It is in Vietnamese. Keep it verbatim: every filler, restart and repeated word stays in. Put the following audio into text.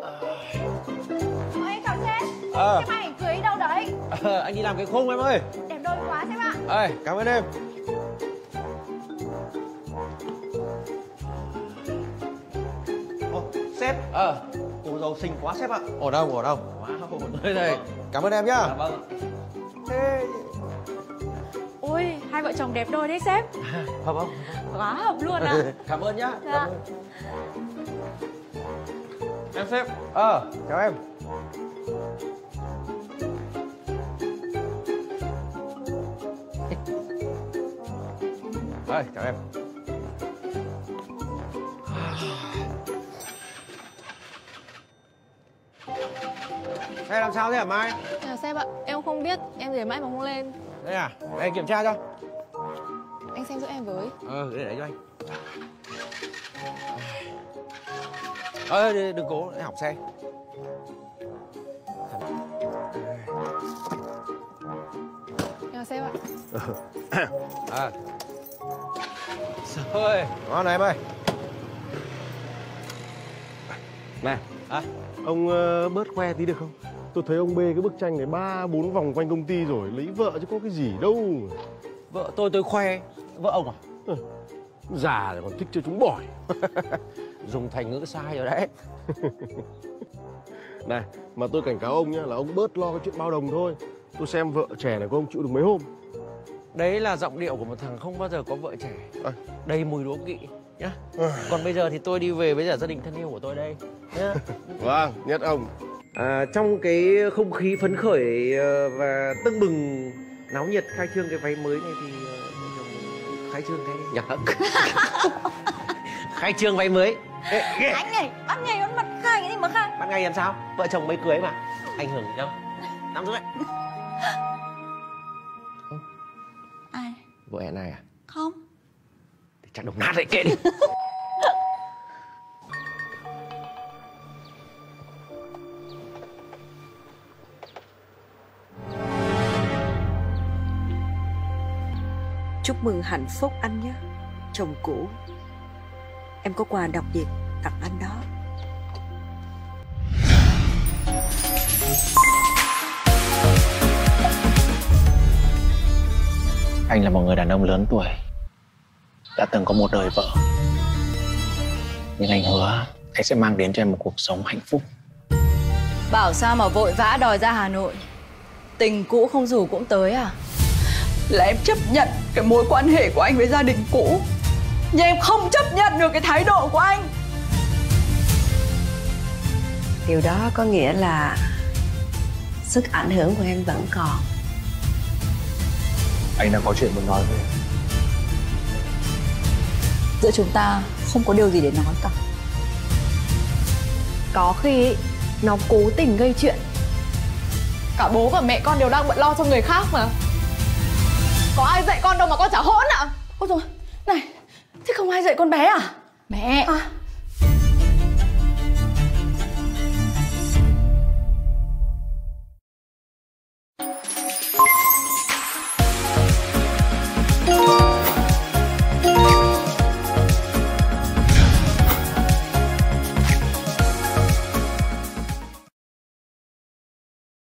Ôi chào sếp. Ờ. Cái máy ảnh cưới đâu đấy? Ờ, anh đi làm cái khung em ơi. Đẹp đôi quá sếp ạ. Ơi, cảm ơn em. Ồ, sếp. Ờ. Cô dâu xinh quá sếp ạ. Ở đâu, ở đâu? Wow. Đây đây. Cảm ơn em nhá. Dạ vâng. Thế... Ôi, hai vợ chồng đẹp đôi đấy sếp. Hợp không? Quá hợp luôn ạ. Cảm ơn nhá. Dạ. Cảm ơn. Em sếp. Ờ, chào em. Ơi, chào em. Xe làm sao thế hả Mai? Chào sếp ạ, em không biết, em để mãi mà không lên. Đây à? Đây kiểm tra cho. Anh xem giúp em với. Ờ, để đấy cho anh. Ờ, đừng cố, để học xe. Chào sếp ạ. À. Rồi, ngon này em ơi. Này, À, Ông uh, bớt khoe tí được không? Tôi thấy ông bê cái bức tranh này ba bốn vòng quanh công ty rồi, lấy vợ chứ có cái gì đâu. vợ tôi tôi khoe. Vợ ông à? Ừ, già rồi còn thích chơi trúng bỏi. Dùng thành ngữ sai rồi đấy. Này, mà tôi cảnh cáo ông nhá, là ông bớt lo cái chuyện bao đồng thôi. Tôi xem vợ trẻ này của ông chịu được mấy hôm. Đấy là giọng điệu của một thằng không bao giờ có vợ trẻ. À. Đầy mùi đố kỵ nhá. Còn bây giờ thì tôi đi về với cả gia đình thân yêu của tôi đây nhá. Vâng, nhất ông. À, trong cái không khí phấn khởi ờ, và tưng bừng náo nhiệt khai trương cái váy mới này thì uh, khai trương cái đi nhỉ? Khai trương váy mới. Ê, Anh này, ban ngày con mặt khai cái gì mà khai? ban ngày làm sao? Vợ chồng mới cưới mà. Ảnh hưởng gì đâu. Nắm giữ đấy. Ai? Vợ hẹn này à? Không. Thì chắc đồng nát đấy, kệ đi. Chúc mừng hạnh phúc anh nhé, chồng cũ. Em có quà đặc biệt tặng anh đó. Anh là một người đàn ông lớn tuổi, đã từng có một đời vợ. Nhưng anh hứa anh sẽ mang đến cho em một cuộc sống hạnh phúc. Bảo sao mà vội vã đòi ra Hà Nội. Tình cũ không rủ cũng tới à? Là em chấp nhận cái mối quan hệ của anh với gia đình cũ, nhưng em không chấp nhận được cái thái độ của anh. Điều đó có nghĩa là sức ảnh hưởng của em vẫn còn. Anh đang có chuyện muốn nói với em. Giữa chúng ta không có điều gì để nói cả. Có khi ý, nó cố tình gây chuyện. Cả bố và mẹ con đều đang bận lo cho người khác mà. Có ai dạy con đâu mà con chả hỗn ạ? Ôi rồi, này, thế không ai dạy con bé à? Mẹ, À,